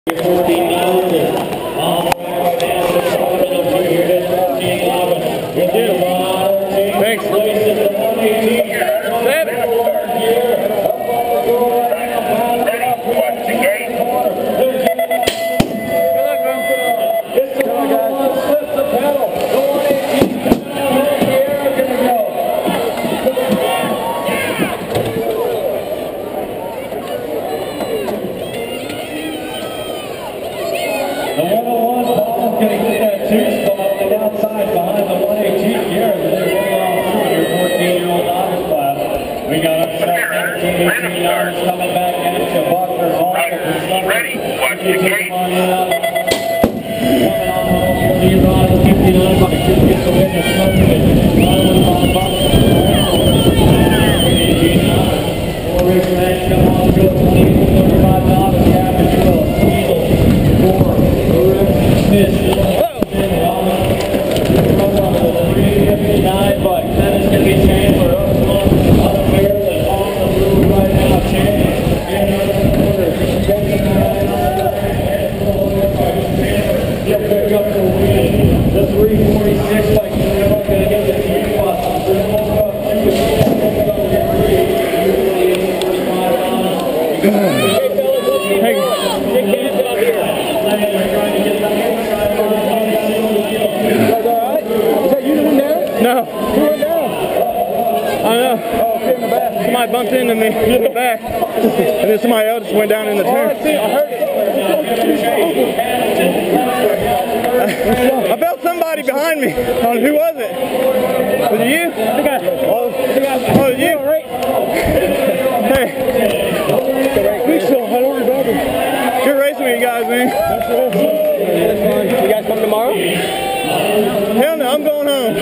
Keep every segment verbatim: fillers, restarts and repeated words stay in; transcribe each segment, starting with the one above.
Thanks. Coming back into Buckner's also for some ready. Watch the gate. Coming on the Leroy, fifty-nine by two gets the win. It's nothing. On Buckner. Four race match come on the field. twenty-four thirty-five Novice. Average Will. Eagle. Four. Smith. three fifty-nine bucks. Then it's going to be Chandler. Unfair than on the move right now. Chandler. He'll pick up the win. The three forty-six by Chandler. Going to get the three plus. Hey, get hands out here. No. Who went down? I don't know. Oh, okay, in the back. Somebody bumped into me in the back. And then somebody else just went down in the turn. Oh, I see. I heard it. I felt somebody behind me. Oh, who was it? Was it you? I think I. Oh, oh it was you? Hey. We still had over brother. Good racing with you guys, man. That's fun. You guys come tomorrow? Hell no, I'm going home.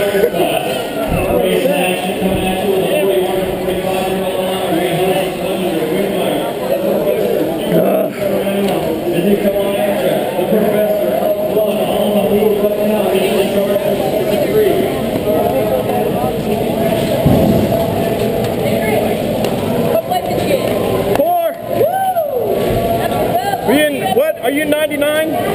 Four. Are you in, what? Are you ninety-nine?